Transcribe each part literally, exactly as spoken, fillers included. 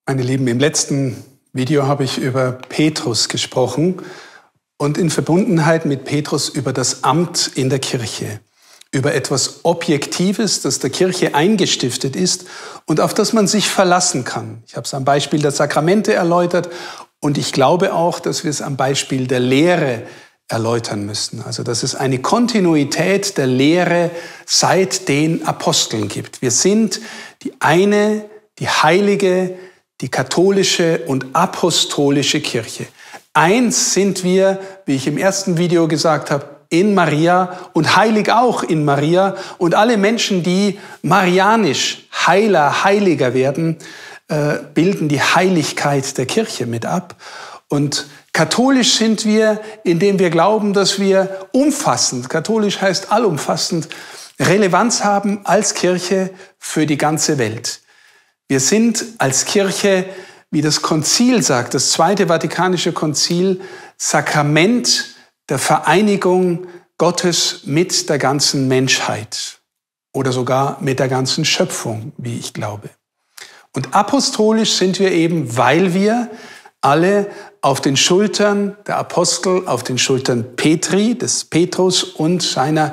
Meine Lieben, im letzten Video habe ich über Petrus gesprochen und in Verbundenheit mit Petrus über das Amt in der Kirche, über etwas Objektives, das der Kirche eingestiftet ist und auf das man sich verlassen kann. Ich habe es am Beispiel der Sakramente erläutert und ich glaube auch, dass wir es am Beispiel der Lehre erläutern müssen. Also, dass es eine Kontinuität der Lehre seit den Aposteln gibt. Wir sind die eine, die heilige, die katholische und apostolische Kirche. Eins sind wir, wie ich im ersten Video gesagt habe, in Maria und heilig auch in Maria. Und alle Menschen, die marianisch heiler, heiliger werden, äh, bilden die Heiligkeit der Kirche mit ab. Und katholisch sind wir, indem wir glauben, dass wir umfassend, katholisch heißt allumfassend, Relevanz haben als Kirche für die ganze Welt. Wir sind als Kirche, wie das Konzil sagt, das Zweite Vatikanische Konzil, Sakrament der Vereinigung Gottes mit der ganzen Menschheit oder sogar mit der ganzen Schöpfung, wie ich glaube. Und apostolisch sind wir eben, weil wir alle auf den Schultern der Apostel, auf den Schultern Petri, des Petrus und seiner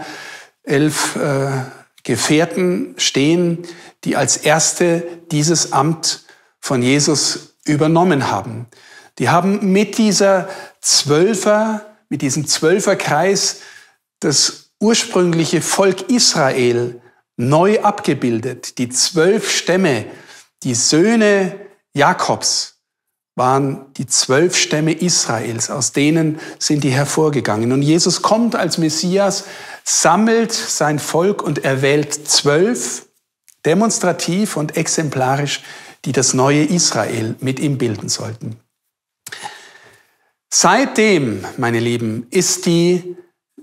elf äh, Gefährten stehen, die als Erste dieses Amt von Jesus übernommen haben. Die haben mit dieser Zwölfer, mit diesem Zwölferkreis das ursprüngliche Volk Israel neu abgebildet. Die zwölf Stämme, die Söhne Jakobs, waren die zwölf Stämme Israels, aus denen sind die hervorgegangen. Und Jesus kommt als Messias, sammelt sein Volk und erwählt zwölf, demonstrativ und exemplarisch, die das neue Israel mit ihm bilden sollten. Seitdem, meine Lieben, ist die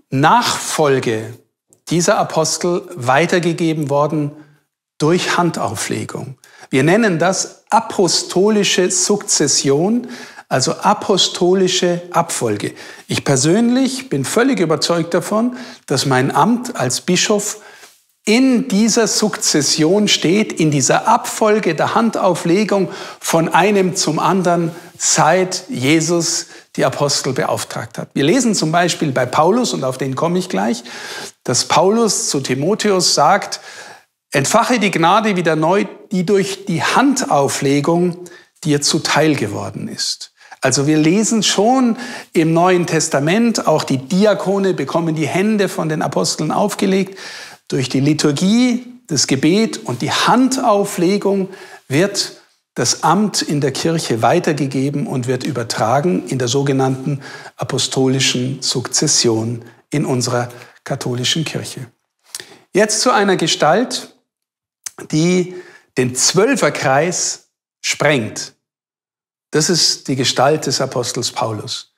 Nachfolge dieser Apostel weitergegeben worden durch Handauflegung. Wir nennen das apostolische Sukzession, also apostolische Abfolge. Ich persönlich bin völlig überzeugt davon, dass mein Amt als Bischof in dieser Sukzession steht, in dieser Abfolge der Handauflegung von einem zum anderen, seit Jesus die Apostel beauftragt hat. Wir lesen zum Beispiel bei Paulus, und auf den komme ich gleich, dass Paulus zu Timotheus sagt: Entfache die Gnade wieder neu, die durch die Handauflegung dir zuteil geworden ist. Also wir lesen schon im Neuen Testament, auch die Diakone bekommen die Hände von den Aposteln aufgelegt. Durch die Liturgie, das Gebet und die Handauflegung wird das Amt in der Kirche weitergegeben und wird übertragen in der sogenannten apostolischen Sukzession in unserer katholischen Kirche. Jetzt zu einer Gestalt, die den Zwölferkreis sprengt. Das ist die Gestalt des Apostels Paulus.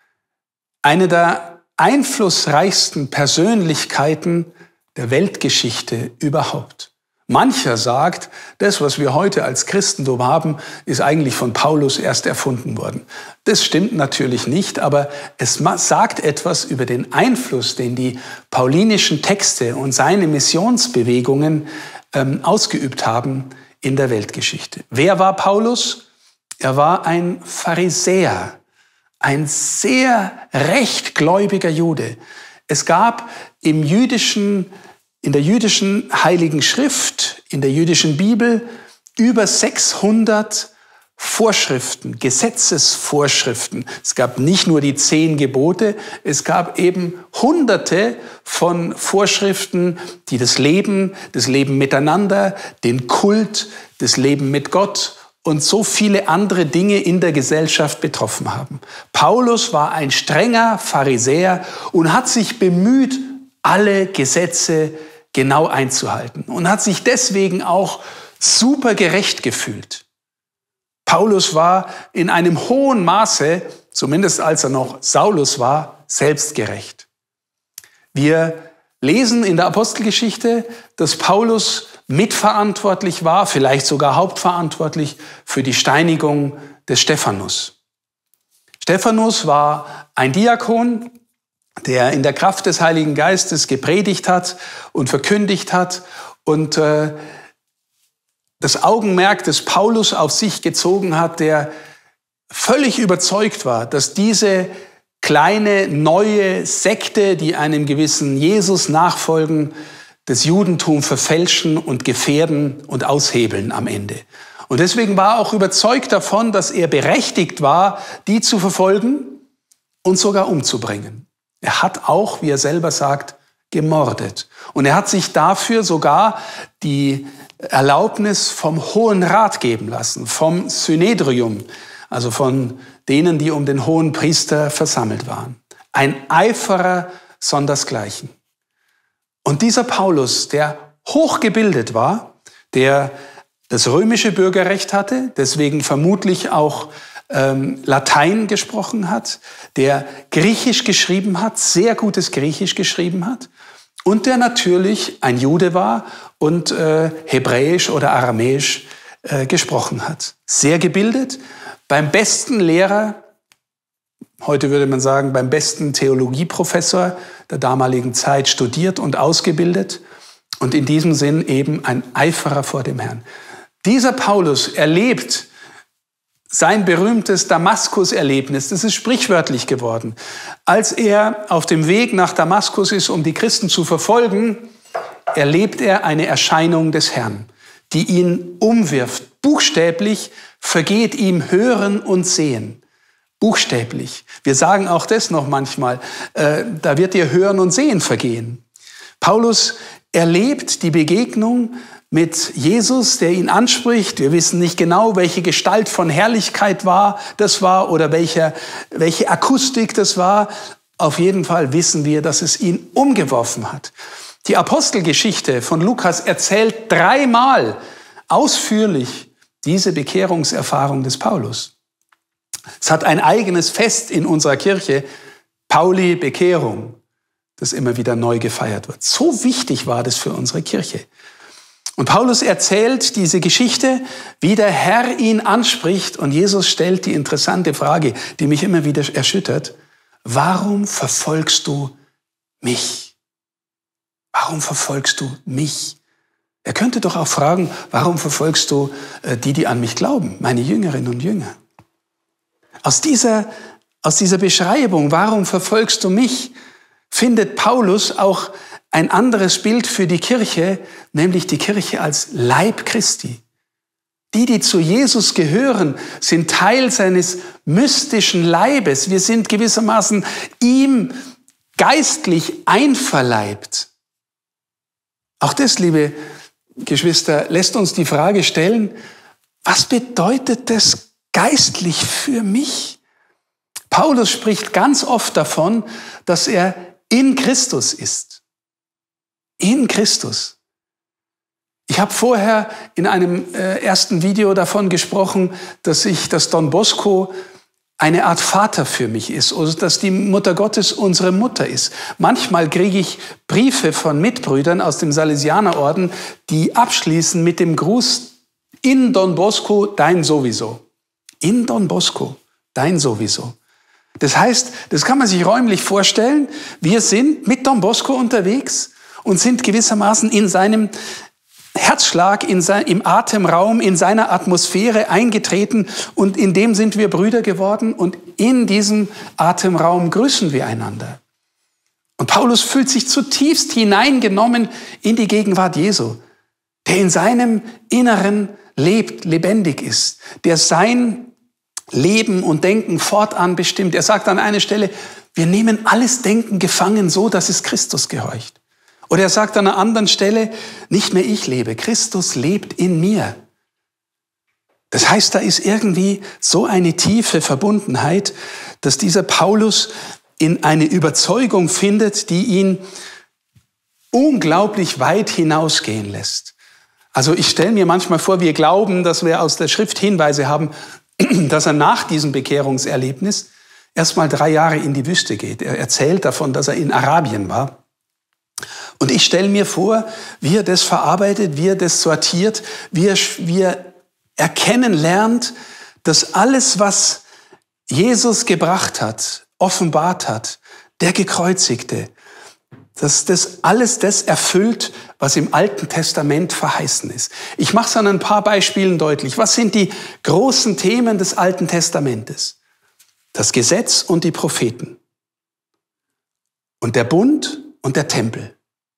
Eine der einflussreichsten Persönlichkeiten der Weltgeschichte überhaupt. Mancher sagt, das, was wir heute als Christentum haben, ist eigentlich von Paulus erst erfunden worden. Das stimmt natürlich nicht, aber es sagt etwas über den Einfluss, den die paulinischen Texte und seine Missionsbewegungen ähm, ausgeübt haben in der Weltgeschichte. Wer war Paulus? Er war ein Pharisäer, ein sehr rechtgläubiger Jude. Es gab im jüdischen In der jüdischen Heiligen Schrift, in der jüdischen Bibel, über sechshundert Vorschriften, Gesetzesvorschriften. Es gab nicht nur die zehn Gebote, es gab eben hunderte von Vorschriften, die das Leben, das Leben miteinander, den Kult, das Leben mit Gott und so viele andere Dinge in der Gesellschaft betroffen haben. Paulus war ein strenger Pharisäer und hat sich bemüht, alle Gesetze genau einzuhalten und hat sich deswegen auch super gerecht gefühlt. Paulus war in einem hohen Maße, zumindest als er noch Saulus war, selbstgerecht. Wir lesen in der Apostelgeschichte, dass Paulus mitverantwortlich war, vielleicht sogar hauptverantwortlich für die Steinigung des Stephanus. Stephanus war ein Diakon, der in der Kraft des Heiligen Geistes gepredigt hat und verkündigt hat. Und äh, das Augenmerk des Paulus auf sich gezogen hat, der völlig überzeugt war, dass diese kleine neue Sekte, die einem gewissen Jesus nachfolgen, das Judentum verfälschen und gefährden und aushebeln am Ende. Und deswegen war er auch überzeugt davon, dass er berechtigt war, die zu verfolgen und sogar umzubringen. Er hat auch, wie er selber sagt, gemordet. Und er hat sich dafür sogar die Erlaubnis vom Hohen Rat geben lassen, vom Synedrium, also von denen, die um den hohen Priester versammelt waren. Ein Eiferer sondersgleichen. Und dieser Paulus, der hochgebildet war, der das römische Bürgerrecht hatte, deswegen vermutlich auch ähm, Latein gesprochen hat, der Griechisch geschrieben hat, sehr gutes Griechisch geschrieben hat und der natürlich ein Jude war und äh, Hebräisch oder Aramäisch äh, gesprochen hat. Sehr gebildet, beim besten Lehrer, heute würde man sagen, beim besten Theologieprofessor der damaligen Zeit studiert und ausgebildet und in diesem Sinn eben ein Eiferer vor dem Herrn. Dieser Paulus erlebt sein berühmtes Damaskus-Erlebnis, das ist sprichwörtlich geworden. Als er auf dem Weg nach Damaskus ist, um die Christen zu verfolgen, erlebt er eine Erscheinung des Herrn, die ihn umwirft. Buchstäblich vergeht ihm Hören und Sehen. Buchstäblich. Wir sagen auch das noch manchmal, äh, da wird dir Hören und Sehen vergehen. Paulus erlebt die Begegnung mit Jesus, der ihn anspricht. Wir wissen nicht genau, welche Gestalt von Herrlichkeit war, das war oder welche, welche Akustik das war. Auf jeden Fall wissen wir, dass es ihn umgeworfen hat. Die Apostelgeschichte von Lukas erzählt dreimal ausführlich diese Bekehrungserfahrung des Paulus. Es hat ein eigenes Fest in unserer Kirche, Pauli Bekehrung, das immer wieder neu gefeiert wird. So wichtig war das für unsere Kirche. Und Paulus erzählt diese Geschichte, wie der Herr ihn anspricht und Jesus stellt die interessante Frage, die mich immer wieder erschüttert. Warum verfolgst du mich? Warum verfolgst du mich? Er könnte doch auch fragen, warum verfolgst du die, die an mich glauben, meine Jüngerinnen und Jünger? Aus dieser, aus dieser Beschreibung, warum verfolgst du mich, findet Paulus auch ein anderes Bild für die Kirche, nämlich die Kirche als Leib Christi. Die, die zu Jesus gehören, sind Teil seines mystischen Leibes. Wir sind gewissermaßen ihm geistlich einverleibt. Auch das, liebe Geschwister, lässt uns die Frage stellen, was bedeutet das geistlich für mich? Paulus spricht ganz oft davon, dass er in Christus ist. In Christus. Ich habe vorher in einem äh, ersten Video davon gesprochen, dass ich, dass Don Bosco eine Art Vater für mich ist, oder dass die Mutter Gottes unsere Mutter ist. Manchmal kriege ich Briefe von Mitbrüdern aus dem Salesianerorden, die abschließen mit dem Gruß: In Don Bosco, dein sowieso. In Don Bosco, dein sowieso. Das heißt, das kann man sich räumlich vorstellen, wir sind mit Don Bosco unterwegs und sind gewissermaßen in seinem Herzschlag, in sein, im Atemraum, in seiner Atmosphäre eingetreten und in dem sind wir Brüder geworden und in diesem Atemraum grüßen wir einander. Und Paulus fühlt sich zutiefst hineingenommen in die Gegenwart Jesu, der in seinem Inneren lebt, lebendig ist, der sein Leben und Denken fortan bestimmt. Er sagt an einer Stelle, wir nehmen alles Denken gefangen, so dass es Christus gehorcht. Oder er sagt an einer anderen Stelle, nicht mehr ich lebe, Christus lebt in mir. Das heißt, da ist irgendwie so eine tiefe Verbundenheit, dass dieser Paulus in eine Überzeugung findet, die ihn unglaublich weit hinausgehen lässt. Also ich stelle mir manchmal vor, wir glauben, dass wir aus der Schrift Hinweise haben, dass er nach diesem Bekehrungserlebnis erst mal drei Jahre in die Wüste geht. Er erzählt davon, dass er in Arabien war. Und ich stelle mir vor, wie er das verarbeitet, wie er das sortiert, wie er, wie er erkennen lernt, dass alles, was Jesus gebracht hat, offenbart hat, der Gekreuzigte, dass das alles das erfüllt, was im Alten Testament verheißen ist. Ich mache es an ein paar Beispielen deutlich. Was sind die großen Themen des Alten Testamentes? Das Gesetz und die Propheten. Und der Bund und der Tempel.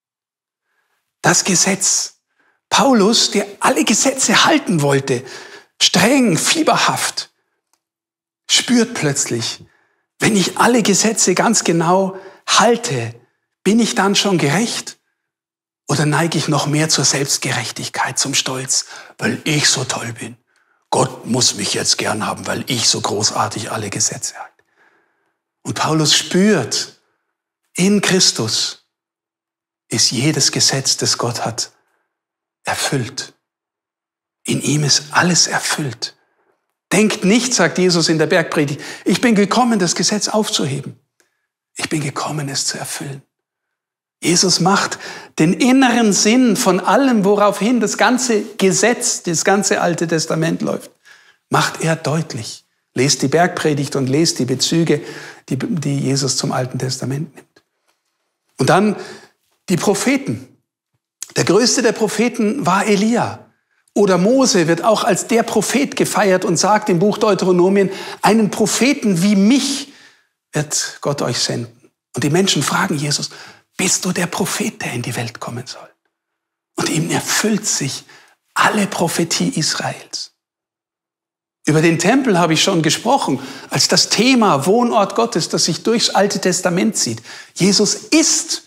Das Gesetz. Paulus, der alle Gesetze halten wollte, streng, fieberhaft, spürt plötzlich, wenn ich alle Gesetze ganz genau halte, bin ich dann schon gerecht? Oder neige ich noch mehr zur Selbstgerechtigkeit, zum Stolz, weil ich so toll bin? Gott muss mich jetzt gern haben, weil ich so großartig alle Gesetze halte. Und Paulus spürt, in Christus ist jedes Gesetz, das Gott hat, erfüllt. In ihm ist alles erfüllt. Denkt nicht, sagt Jesus in der Bergpredigt, ich bin gekommen, das Gesetz aufzuheben. Ich bin gekommen, es zu erfüllen. Jesus macht den inneren Sinn von allem, woraufhin das ganze Gesetz, das ganze Alte Testament läuft, macht er deutlich. Lest die Bergpredigt und lest die Bezüge, die, die Jesus zum Alten Testament nimmt. Und dann die Propheten. Der größte der Propheten war Elia. Oder Mose wird auch als der Prophet gefeiert und sagt im Buch Deuteronomien, einen Propheten wie mich wird Gott euch senden. Und die Menschen fragen Jesus, bist du der Prophet, der in die Welt kommen soll? Und ihm erfüllt sich alle Prophetie Israels. Über den Tempel habe ich schon gesprochen, als das Thema Wohnort Gottes, das sich durchs Alte Testament zieht. Jesus ist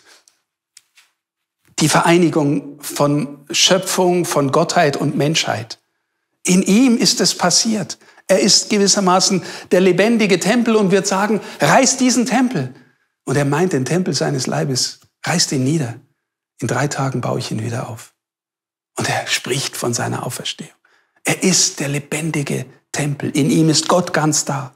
die Vereinigung von Schöpfung, von Gottheit und Menschheit. In ihm ist es passiert. Er ist gewissermaßen der lebendige Tempel und wird sagen, reiß diesen Tempel. Und er meint den Tempel seines Leibes, reißt ihn nieder. In drei Tagen baue ich ihn wieder auf. Und er spricht von seiner Auferstehung. Er ist der lebendige Tempel. In ihm ist Gott ganz da.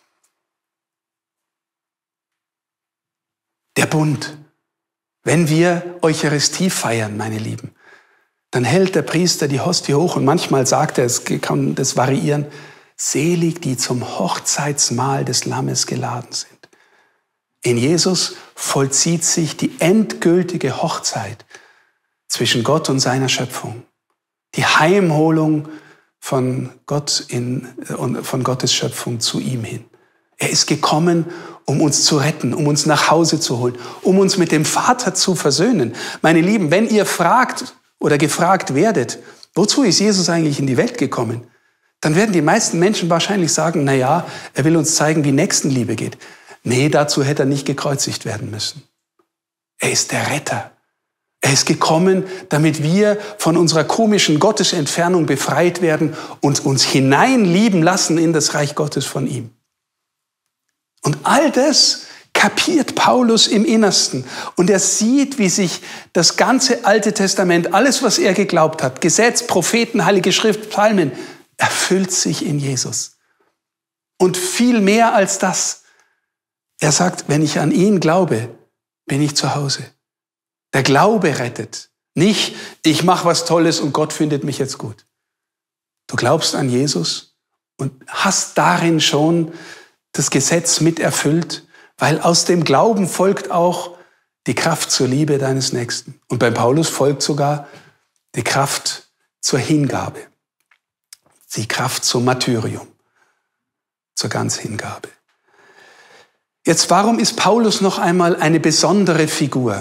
Der Bund. Wenn wir Eucharistie feiern, meine Lieben, dann hält der Priester die Hostie hoch und manchmal sagt er, es kann das variieren, selig, die zum Hochzeitsmahl des Lammes geladen sind. In Jesus vollzieht sich die endgültige Hochzeit zwischen Gott und seiner Schöpfung. Die Heimholung von Gott in, von Gottes Schöpfung zu ihm hin. Er ist gekommen, um uns zu retten, um uns nach Hause zu holen, um uns mit dem Vater zu versöhnen. Meine Lieben, wenn ihr fragt oder gefragt werdet, wozu ist Jesus eigentlich in die Welt gekommen? Dann werden die meisten Menschen wahrscheinlich sagen, na ja, er will uns zeigen, wie Nächstenliebe geht. Nee, dazu hätte er nicht gekreuzigt werden müssen. Er ist der Retter. Er ist gekommen, damit wir von unserer komischen Gottesentfernung befreit werden und uns hineinlieben lassen in das Reich Gottes von ihm. Und all das kapiert Paulus im Innersten. Und er sieht, wie sich das ganze Alte Testament, alles, was er geglaubt hat, Gesetz, Propheten, Heilige Schrift, Psalmen, erfüllt sich in Jesus. Und viel mehr als das. Er sagt, wenn ich an ihn glaube, bin ich zu Hause. Der Glaube rettet. Nicht, ich mache was Tolles und Gott findet mich jetzt gut. Du glaubst an Jesus und hast darin schon das Gesetz mit erfüllt, weil aus dem Glauben folgt auch die Kraft zur Liebe deines Nächsten. Und bei Paulus folgt sogar die Kraft zur Hingabe, die Kraft zum Martyrium, zur ganz Hingabe. Jetzt, warum ist Paulus noch einmal eine besondere Figur?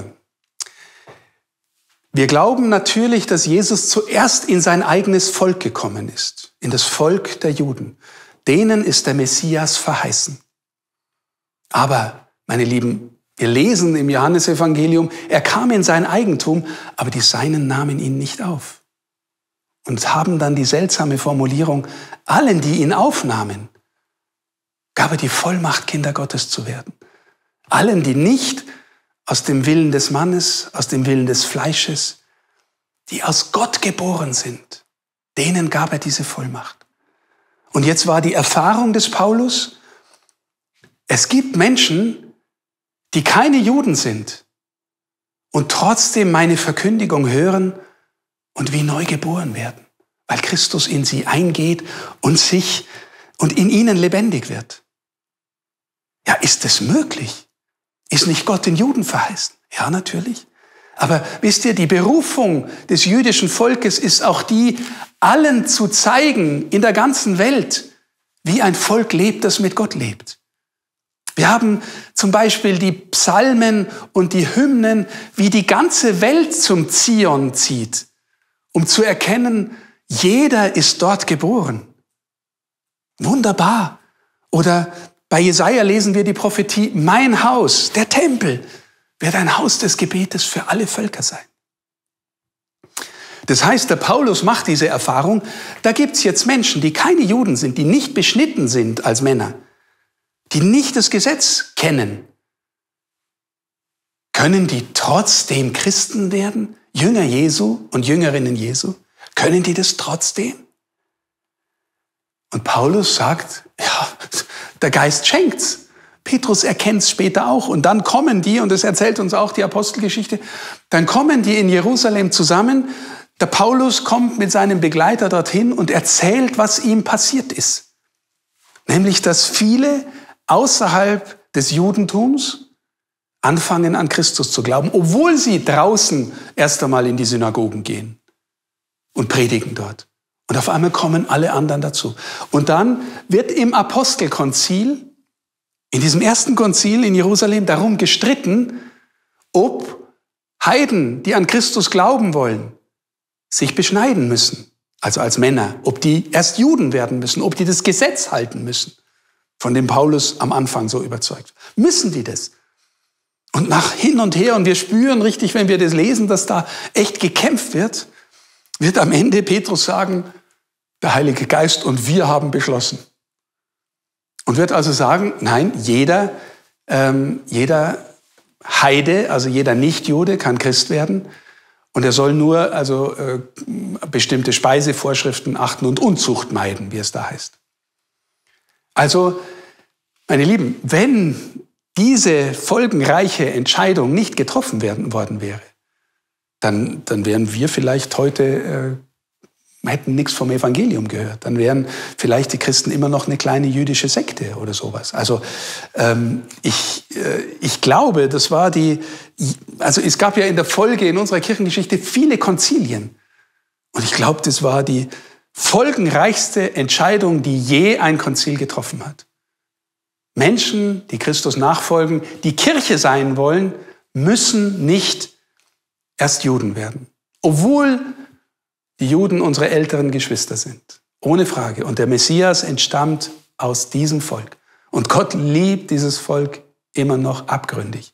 Wir glauben natürlich, dass Jesus zuerst in sein eigenes Volk gekommen ist, in das Volk der Juden. Denen ist der Messias verheißen. Aber, meine Lieben, wir lesen im Johannesevangelium, er kam in sein Eigentum, aber die Seinen nahmen ihn nicht auf. Und haben dann die seltsame Formulierung, allen, die ihn aufnahmen, gab er die Vollmacht, Kinder Gottes zu werden. Allen, die nicht aus dem Willen des Mannes, aus dem Willen des Fleisches, die aus Gott geboren sind, denen gab er diese Vollmacht. Und jetzt war die Erfahrung des Paulus, es gibt Menschen, die keine Juden sind und trotzdem meine Verkündigung hören und wie neu geboren werden, weil Christus in sie eingeht und sich und in ihnen lebendig wird. Ja, ist es möglich? Ist nicht Gott den Juden verheißen? Ja, natürlich. Aber wisst ihr, die Berufung des jüdischen Volkes ist auch die, allen zu zeigen in der ganzen Welt, wie ein Volk lebt, das mit Gott lebt. Wir haben zum Beispiel die Psalmen und die Hymnen, wie die ganze Welt zum Zion zieht, um zu erkennen, jeder ist dort geboren. Wunderbar. Oder bei Jesaja lesen wir die Prophetie, mein Haus, der Tempel, wird ein Haus des Gebetes für alle Völker sein. Das heißt, der Paulus macht diese Erfahrung, da gibt es jetzt Menschen, die keine Juden sind, die nicht beschnitten sind als Männer, die nicht das Gesetz kennen. Können die trotzdem Christen werden? Jünger Jesu und Jüngerinnen Jesu? Können die das trotzdem? Und Paulus sagt, ja, der Geist schenkt's. Petrus erkennt es später auch. Und dann kommen die, und das erzählt uns auch die Apostelgeschichte, dann kommen die in Jerusalem zusammen. Der Paulus kommt mit seinem Begleiter dorthin und erzählt, was ihm passiert ist. Nämlich, dass viele außerhalb des Judentums anfangen, an Christus zu glauben, obwohl sie draußen erst einmal in die Synagogen gehen und predigen dort. Und auf einmal kommen alle anderen dazu. Und dann wird im Apostelkonzil, in diesem ersten Konzil in Jerusalem, darum gestritten, ob Heiden, die an Christus glauben wollen, sich beschneiden müssen, also als Männer, ob die erst Juden werden müssen, ob die das Gesetz halten müssen, von dem Paulus am Anfang so überzeugt. Müssen die das? Und nach hin und her, und wir spüren richtig, wenn wir das lesen, dass da echt gekämpft wird, wird am Ende Petrus sagen, der Heilige Geist und wir haben beschlossen. Und wird also sagen, nein, jeder, ähm, jeder Heide, also jeder Nichtjude kann Christ werden. Und er soll nur also äh, bestimmte Speisevorschriften achten und Unzucht meiden, wie es da heißt. Also, meine Lieben, wenn diese folgenreiche Entscheidung nicht getroffen werden worden wäre, dann, dann wären wir vielleicht heute, äh, hätten nichts vom Evangelium gehört. Dann wären vielleicht die Christen immer noch eine kleine jüdische Sekte oder sowas. Also ähm, ich, äh, ich glaube, das war die, also es gab ja in der Folge in unserer Kirchengeschichte viele Konzilien. Und ich glaube, das war die folgenreichste Entscheidung, die je ein Konzil getroffen hat. Menschen, die Christus nachfolgen, die Kirche sein wollen, müssen nicht erst Juden werden. Obwohl die Juden unsere älteren Geschwister sind. Ohne Frage. Und der Messias entstammt aus diesem Volk. Und Gott liebt dieses Volk immer noch abgründig.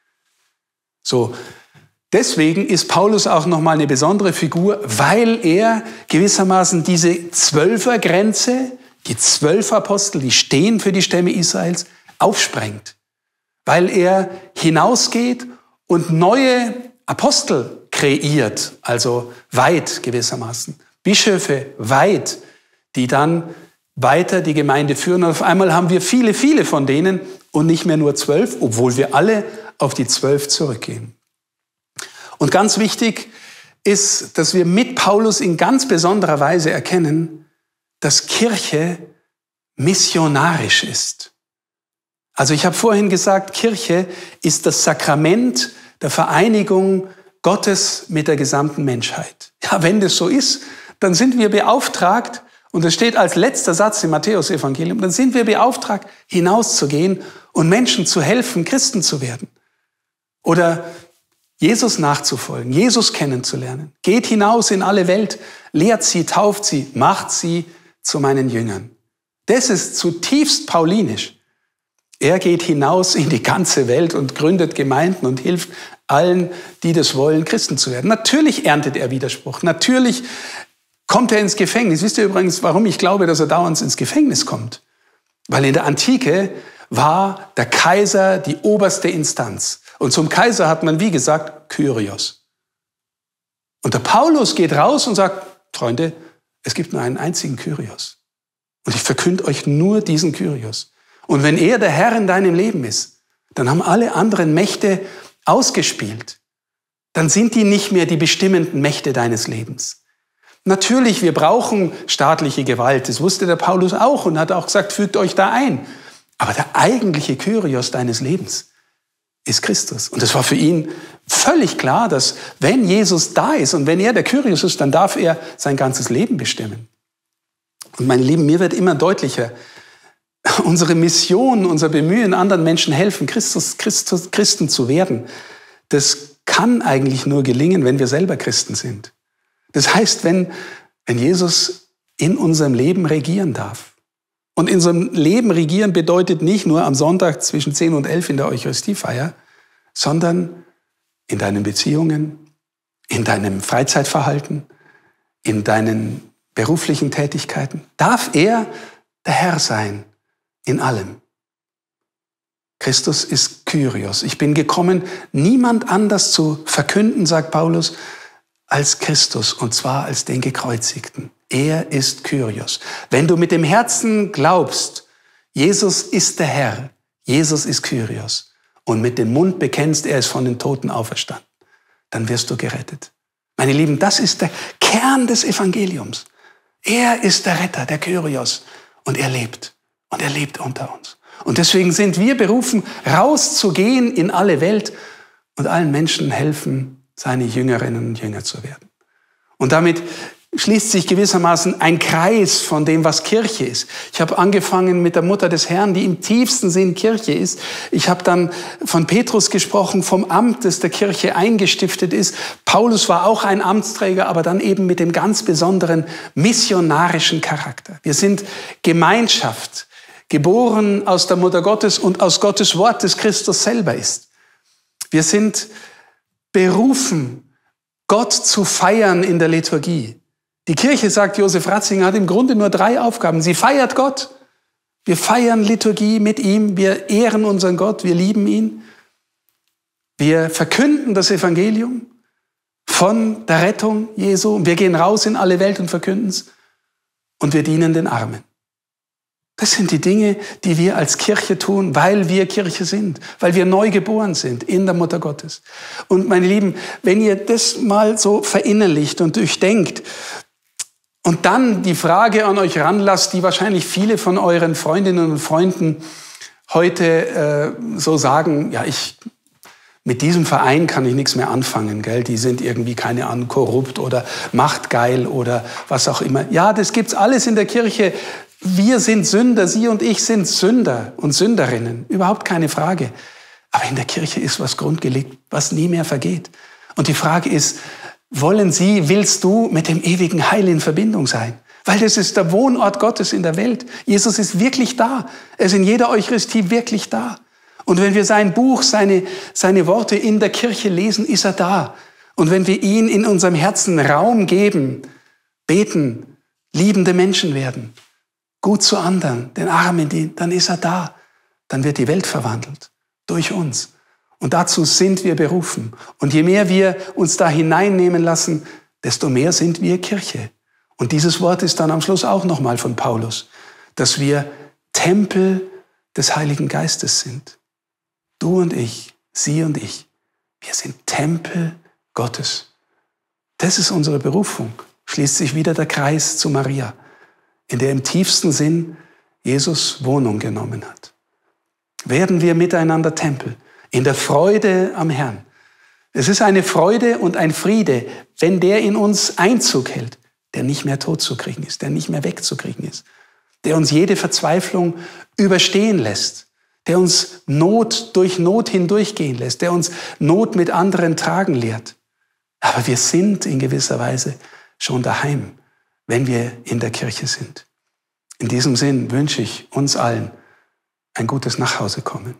So, deswegen ist Paulus auch nochmal eine besondere Figur, weil er gewissermaßen diese Zwölfergrenze, die zwölf Apostel, die stehen für die Stämme Israels, aufsprengt. Weil er hinausgeht und neue Apostel kreiert, also weit gewissermaßen. Bischöfe weit, die dann weiter die Gemeinde führen. Und auf einmal haben wir viele, viele von denen und nicht mehr nur zwölf, obwohl wir alle auf die zwölf zurückgehen. Und ganz wichtig ist, dass wir mit Paulus in ganz besonderer Weise erkennen, dass Kirche missionarisch ist. Also ich habe vorhin gesagt, Kirche ist das Sakrament der Vereinigung Gottes mit der gesamten Menschheit. Ja, wenn das so ist, dann sind wir beauftragt, und das steht als letzter Satz im Matthäus-Evangelium, dann sind wir beauftragt, hinauszugehen und Menschen zu helfen, Christen zu werden. Oder Jesus nachzufolgen, Jesus kennenzulernen. Geht hinaus in alle Welt, lehrt sie, tauft sie, macht sie zu meinen Jüngern. Das ist zutiefst paulinisch. Er geht hinaus in die ganze Welt und gründet Gemeinden und hilft allen, die das wollen, Christen zu werden. Natürlich erntet er Widerspruch. Natürlich kommt er ins Gefängnis. Wisst ihr übrigens, warum ich glaube, dass er dauernd ins Gefängnis kommt? Weil in der Antike war der Kaiser die oberste Instanz. Und zum Kaiser hat man, wie gesagt, Kyrios. Und der Paulus geht raus und sagt, Freunde, es gibt nur einen einzigen Kyrios. Und ich verkünde euch nur diesen Kyrios. Und wenn er der Herr in deinem Leben ist, dann haben alle anderen Mächte ausgespielt. Dann sind die nicht mehr die bestimmenden Mächte deines Lebens. Natürlich, wir brauchen staatliche Gewalt. Das wusste der Paulus auch und hat auch gesagt, fügt euch da ein. Aber der eigentliche Kyrios deines Lebens ist Christus. Und es war für ihn völlig klar, dass wenn Jesus da ist und wenn er der Kyrios ist, dann darf er sein ganzes Leben bestimmen. Und meine Lieben, mir wird immer deutlicher, unsere Mission, unser Bemühen, anderen Menschen helfen, Christus, Christus, Christen zu werden, das kann eigentlich nur gelingen, wenn wir selber Christen sind. Das heißt, wenn, wenn Jesus in unserem Leben regieren darf. Und in unserem Leben regieren bedeutet nicht nur am Sonntag zwischen zehn und elf in der Eucharistiefeier, sondern in deinen Beziehungen, in deinem Freizeitverhalten, in deinen beruflichen Tätigkeiten. Darf er der Herr sein in allem. Christus ist Kyrios. Ich bin gekommen, niemand anders zu verkünden, sagt Paulus, als Christus, und zwar als den Gekreuzigten. Er ist Kyrios. Wenn du mit dem Herzen glaubst, Jesus ist der Herr, Jesus ist Kyrios, und mit dem Mund bekennst, er ist von den Toten auferstanden, dann wirst du gerettet. Meine Lieben, das ist der Kern des Evangeliums. Er ist der Retter, der Kyrios, und er lebt. Und er lebt unter uns. Und deswegen sind wir berufen, rauszugehen in alle Welt und allen Menschen helfen, seine Jüngerinnen und Jünger zu werden. Und damit schließt sich gewissermaßen ein Kreis von dem, was Kirche ist. Ich habe angefangen mit der Mutter des Herrn, die im tiefsten Sinn Kirche ist. Ich habe dann von Petrus gesprochen, vom Amt, das der Kirche eingestiftet ist. Paulus war auch ein Amtsträger, aber dann eben mit dem ganz besonderen missionarischen Charakter. Wir sind Gemeinschaft, geboren aus der Mutter Gottes und aus Gottes Wort, das Christus selber ist. Wir sind berufen, Gott zu feiern in der Liturgie. Die Kirche, sagt Josef Ratzinger, hat im Grunde nur drei Aufgaben. Sie feiert Gott. Wir feiern Liturgie mit ihm. Wir ehren unseren Gott. Wir lieben ihn. Wir verkünden das Evangelium von der Rettung Jesu. Wir gehen raus in alle Welt und verkünden es. Und wir dienen den Armen. Das sind die Dinge, die wir als Kirche tun, weil wir Kirche sind, weil wir neu geboren sind in der Mutter Gottes. Und meine Lieben, wenn ihr das mal so verinnerlicht und durchdenkt und dann die Frage an euch ranlasst, die wahrscheinlich viele von euren Freundinnen und Freunden heute äh, so sagen, ja, ich mit diesem Verein kann ich nichts mehr anfangen, gell? Die sind irgendwie, keine Ahnung, korrupt oder machtgeil oder was auch immer. Ja, das gibt's alles in der Kirche. Wir sind Sünder, Sie und ich sind Sünder und Sünderinnen, überhaupt keine Frage. Aber in der Kirche ist was grundgelegt, was nie mehr vergeht. Und die Frage ist, wollen Sie, willst du mit dem ewigen Heil in Verbindung sein? Weil das ist der Wohnort Gottes in der Welt. Jesus ist wirklich da. Er ist in jeder Eucharistie wirklich da. Und wenn wir sein Buch, seine, seine Worte in der Kirche lesen, ist er da. Und wenn wir ihn in unserem Herzen Raum geben, beten, liebende Menschen werden, gut zu anderen, den Armen dienen, dann ist er da. Dann wird die Welt verwandelt durch uns. Und dazu sind wir berufen. Und je mehr wir uns da hineinnehmen lassen, desto mehr sind wir Kirche. Und dieses Wort ist dann am Schluss auch nochmal von Paulus, dass wir Tempel des Heiligen Geistes sind. Du und ich, Sie und ich, wir sind Tempel Gottes. Das ist unsere Berufung. Schließt sich wieder der Kreis zu Maria, in der im tiefsten Sinn Jesus Wohnung genommen hat. Werden wir miteinander Tempel, in der Freude am Herrn. Es ist eine Freude und ein Friede, wenn der in uns Einzug hält, der nicht mehr totzukriegen ist, der nicht mehr wegzukriegen ist, der uns jede Verzweiflung überstehen lässt, der uns Not durch Not hindurchgehen lässt, der uns Not mit anderen tragen lehrt. Aber wir sind in gewisser Weise schon daheim, wenn wir in der Kirche sind. In diesem Sinn wünsche ich uns allen ein gutes Nachhausekommen.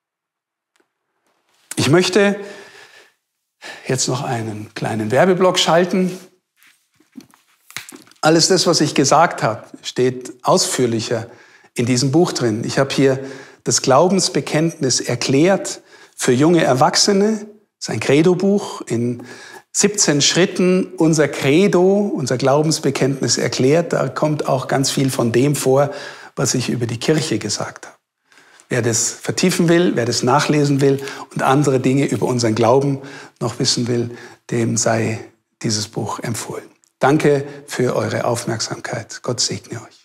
Ich möchte jetzt noch einen kleinen Werbeblock schalten. Alles das, was ich gesagt habe, steht ausführlicher in diesem Buch drin. Ich habe hier das Glaubensbekenntnis erklärt für junge Erwachsene. Das ist ein Credo-Buch in siebzehn Schritten, unser Credo, unser Glaubensbekenntnis erklärt. Da kommt auch ganz viel von dem vor, was ich über die Kirche gesagt habe. Wer das vertiefen will, wer das nachlesen will und andere Dinge über unseren Glauben noch wissen will, dem sei dieses Buch empfohlen. Danke für eure Aufmerksamkeit. Gott segne euch.